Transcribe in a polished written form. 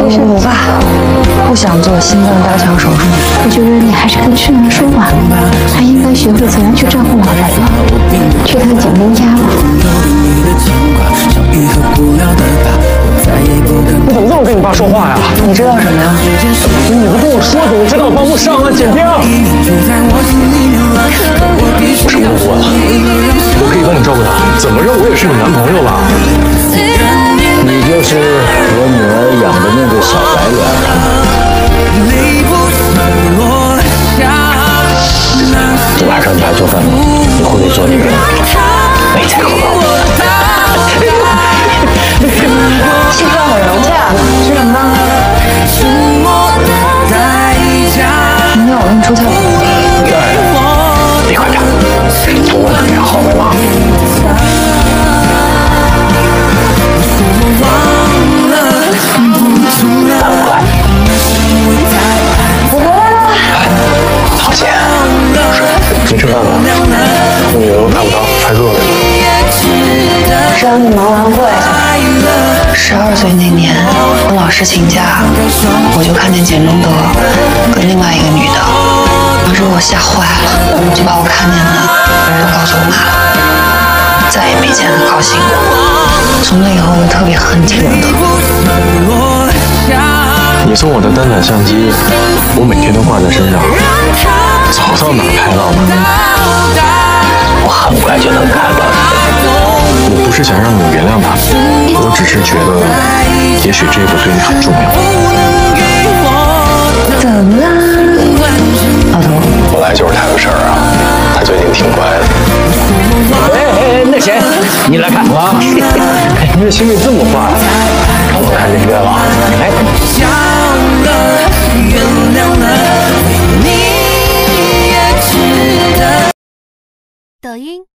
我爸不想做心脏搭桥手术。 我觉得你还是跟世人说晚了，还应该学会怎样去照顾老人了。去趟简东家吧。 你怎么这么跟你爸说话呀？ 你知道什么呀？ 你不跟我说，怎么知道帮不上啊？剪掉！我什么都不问了，我可以帮你照顾他。怎么着，我也是你男朋友吧？ 你就是我女儿养的那个小白脸。晚上你还做饭吗？你会不会做那个梅菜口包？ 气氛很融洽，吃什么呢？明天我跟你出差吧。 李馆长，昨晚准备好了吗？ 我回来了。 好姐，你吃饭了？我女儿看不到，太热了。 上你忙完会，12岁那年，我老师请假，我就看见简中德跟另外一个女的，当时我吓坏了，就把我看见的都告诉我妈了，再也没见她高兴过。从那以后，我特别恨简中德。 你送我的单反相机，我每天都挂在身上，走到哪拍到哪。我很快就能看到你。我不是想让你原谅他，我只是觉得，也许这个对你很重要。 怎么啦，老头？ 我来就是谈个事儿啊，他最近挺乖的。哎，那谁，你来看我？你的心里这么快，让我看这个了。 抖音。